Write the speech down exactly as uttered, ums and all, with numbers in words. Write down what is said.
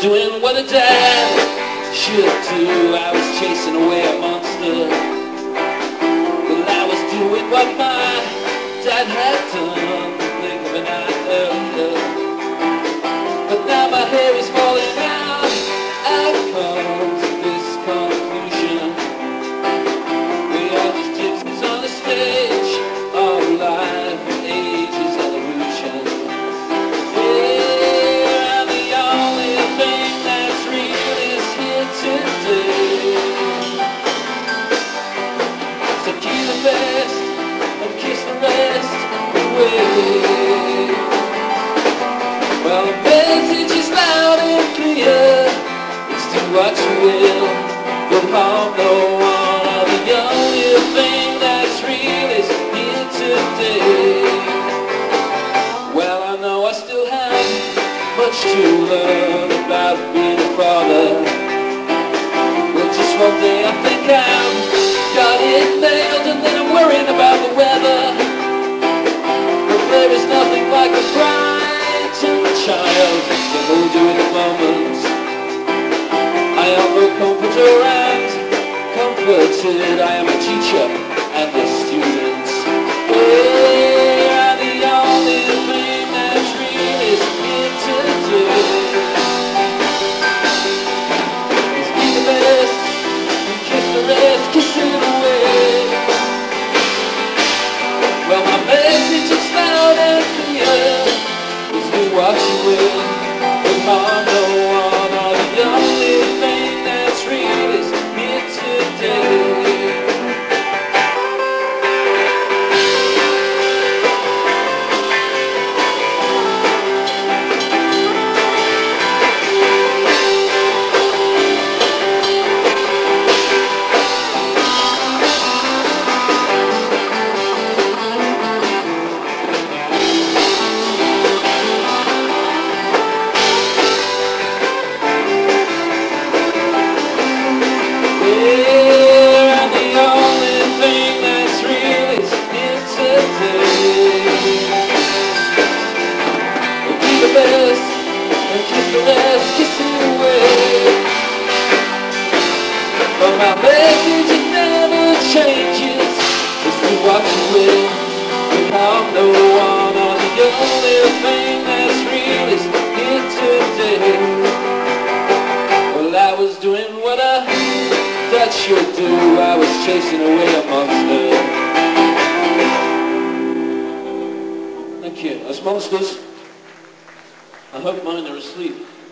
doing what a dad should do. I was chasing away a monster. Well, I was doing what my dad had done, the blink of an eye earlier. But now my hair is falling out. I've come to this conclusion: we are just gypsies on the stage. Our life and age is evolution. Yeah, and the only thing that's real is here today. So keep the best and kiss the rest away. Well, the message is loud and clear. It's do what you will, you'll harm no one. Oh, the only thing that's real is here today. Well, I know I still have much to learn about being a father. Well, just one day I think I've got it nailed, and then I'm worrying about the weather. But there is nothing like a frightened child can hold you in the moment. I am no comforter and comforted. I am a teacher and a student. Yeah, and the only thing that's real is here today. Is be the best and kiss the rest, kiss it away. Well, my message is loud and clear. Is do what you will, but harm no one. Oh, the only thing that's real is here today. My message, it never changes. Just do what you will, but harm no one. Oh, the only thing that's real is here today. Well, I was doing what a dad should do. I was chasing away a monster. Thank you. Those monsters, I hope mine are asleep.